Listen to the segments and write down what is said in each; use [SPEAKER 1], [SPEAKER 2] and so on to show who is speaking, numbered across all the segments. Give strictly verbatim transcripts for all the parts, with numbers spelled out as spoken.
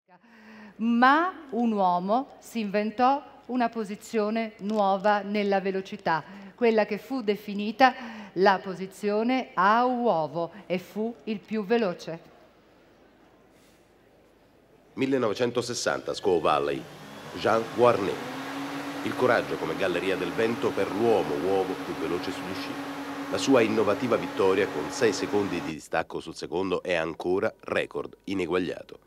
[SPEAKER 1] Ma un uomo si inventò una posizione nuova nella velocità, quella che fu definita la posizione a uovo, e fu il più veloce.
[SPEAKER 2] millenovecentosessanta, Squaw Valley, Jean Warné. Il coraggio come galleria del vento per l'uomo uovo più veloce sugli sci. La sua innovativa vittoria con sei secondi di distacco sul secondo è ancora record ineguagliato.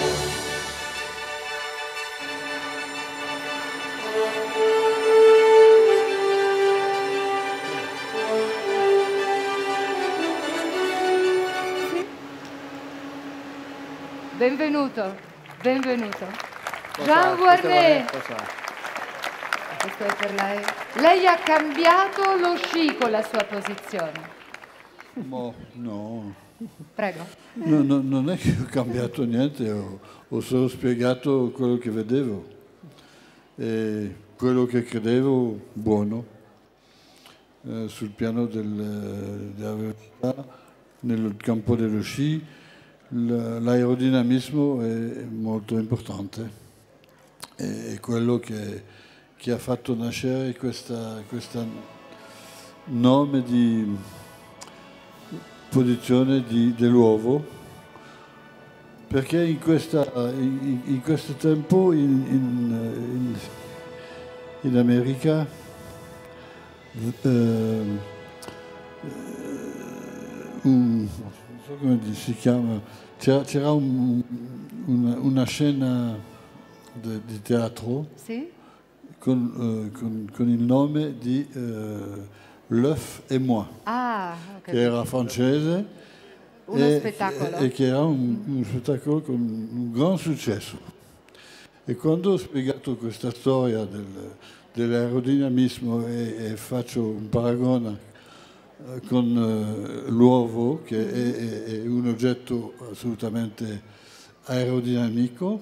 [SPEAKER 1] Benvenuto, benvenuto.
[SPEAKER 3] Cosa,
[SPEAKER 1] Jean Warné.
[SPEAKER 3] cosa...
[SPEAKER 1] Questo è per lei. Lei ha cambiato lo sci con la sua posizione.
[SPEAKER 4] Ma no.
[SPEAKER 1] Prego.
[SPEAKER 4] No, no, non è che ho cambiato niente, ho, ho solo spiegato quello che vedevo e quello che credevo buono eh, sul piano del, della velocità, nel campo dello sci. L'aerodinamismo è molto importante, è quello che, che ha fatto nascere questa, questa nome di posizione di, dell'uovo, perché in, questa, in, in questo tempo in, in, in, in America eh, un, so come si chiama, c'era un, una, una scena de, di teatro
[SPEAKER 1] sì?
[SPEAKER 4] con, uh, con, con il nome di uh, L'œuf et moi,
[SPEAKER 1] ah,
[SPEAKER 4] che era francese
[SPEAKER 1] uno
[SPEAKER 4] e,
[SPEAKER 1] spettacolo.
[SPEAKER 4] e che era un, un spettacolo con un gran successo. E quando ho spiegato questa storia del, dell'aerodinamismo e, e faccio un paragone con uh, l'uovo, che è, è, è un oggetto assolutamente aerodinamico,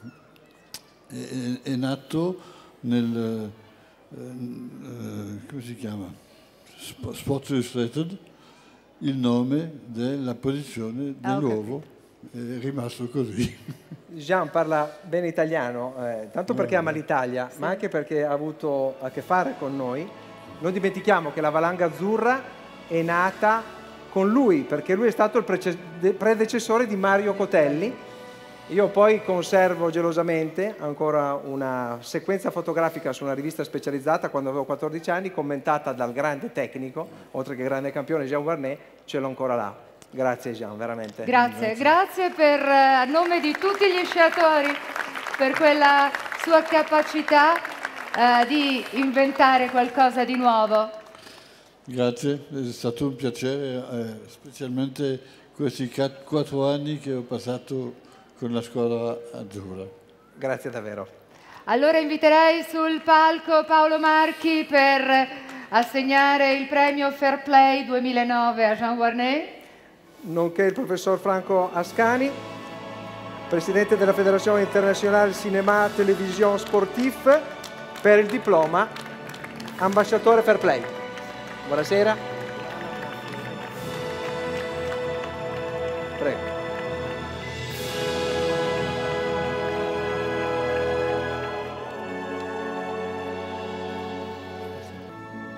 [SPEAKER 4] è, è nato nel, uh, uh, come si chiama? Sports Illustrated, il nome della posizione dell'uovo, ah, okay. È rimasto così.
[SPEAKER 3] Jean parla bene italiano, eh, tanto perché ama l'Italia, sì, ma anche perché ha avuto a che fare con noi. Non dimentichiamo che la Valanga Azzurra è nata con lui, perché lui è stato il predecessore di Mario Cotelli. Io poi conservo gelosamente ancora una sequenza fotografica su una rivista specializzata quando avevo quattordici anni, commentata dal grande tecnico, oltre che grande campione, Jean Warné. Ce l'ho ancora là. Grazie Jean, veramente.
[SPEAKER 1] Grazie, grazie, grazie per, a nome di tutti gli sciatori, per quella sua capacità eh, di inventare qualcosa di nuovo.
[SPEAKER 4] Grazie, è stato un piacere, eh, specialmente questi quattro anni che ho passato con la squadra azzurra.
[SPEAKER 3] Grazie davvero.
[SPEAKER 1] Allora inviterei sul palco Paolo Marchi per assegnare il premio Fair Play duemilanove a Jean Warné,
[SPEAKER 3] nonché il professor Franco Ascani, presidente della Federazione Internazionale Cinema Television Sportif, per il diploma ambasciatore Fair Play. Buonasera. Prego.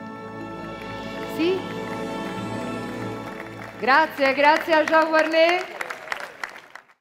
[SPEAKER 1] Sì? Grazie, grazie a Jean Warné.